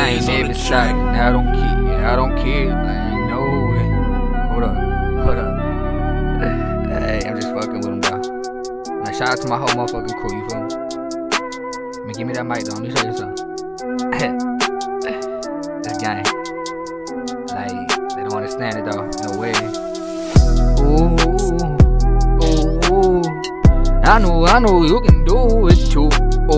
I ain't never tried. I don't care. I don't care. Like, no way. Hold up. Hey, I'm just fucking with him, bro. Now, shout out to my whole motherfucking crew, you feel me? Man, give me that mic, though. Let me show you something. This gang. Like, they don't understand it, though. No way. Ooh. I know you can do it, too.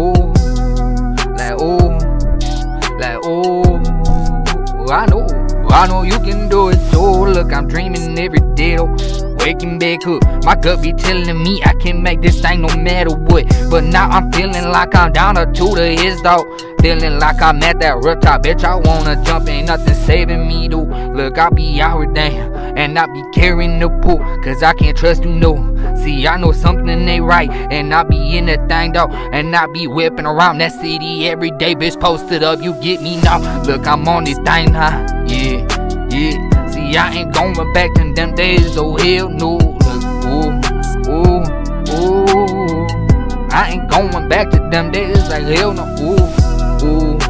I know you can do it too. Look, I'm dreaming every day though. Waking back up, my gut be telling me I can make this thing no matter what. But now I'm feeling like I'm down to the his dog. Feeling like I'm at that rooftop, bitch. I wanna jump, ain't nothing saving me though. Look, I be out here damn, and I be carrying the pool, cause I can't trust you no. See, I know something ain't right, and I be in that thing though, and I be whipping around that city every day, bitch. Posted up, you get me now. Look, I'm on this thing now, yeah. See, I ain't going back to them days, oh hell no. Look, ooh. I ain't going back to them days, like hell no. Ooh.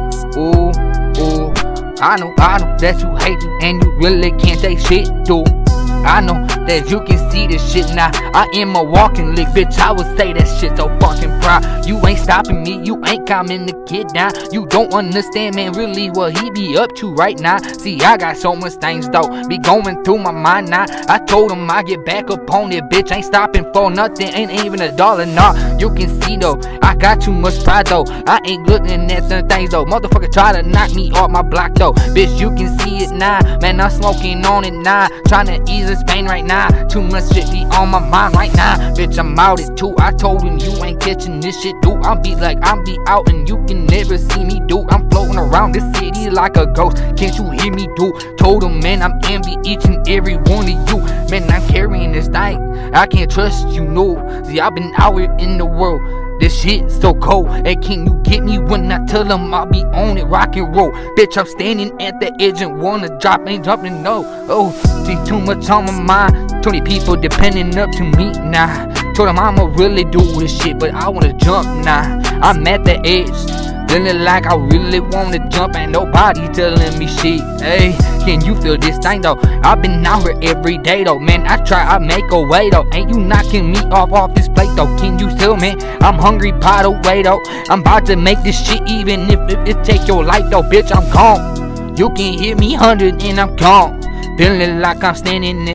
I know that you hate me and you really can't take shit, dude. I know that you can see this shit now. I am a walking lick, bitch. I would say that shit so fucking proud. You ain't stopping me, you ain't calming the kid down. You don't understand, man, really what he be up to right now. See, I got so much things though, be going through my mind now. I told him I get back up on it, bitch. Ain't stopping for nothing, ain't even $1, nah. You can see though, I got too much pride though. I ain't looking at them things though. Motherfucker try to knock me off my block though. Bitch, you can see it now, man. I'm smoking on it now, trying to ease this pain right now. Too much shit be on my mind right now. Bitch, I'm out it too. I told him you ain't catching this shit, dude. I'm be out and you can never see me, dude. I'm floating around this city like a ghost. Can't you hear me, dude? Told him, man, I'm envy each and every one of you. Man, I'm carrying this thing. I can't trust you, no. See, I've been out here in the world. This shit so cold. Hey, can you get me when I tell them I'll be on it, rock and roll? Bitch, I'm standing at the edge and wanna drop, ain't jumping, no. Oh, see, too much on my mind. 20 people depending up to me now. Told them I'ma really do this shit, but I wanna jump now. I'm at the edge, feeling like I really wanna jump. Ain't nobody telling me shit. Hey, can you feel this thing though? I've been out here every day though, man. I try, I make a way though. Ain't you knocking me off this plate though? Can you still, man? I'm hungry by the way though. I'm about to make this shit, even if it take your life though, bitch. I'm gone. You can hear me 100 and I'm gone. Feeling like I'm standing in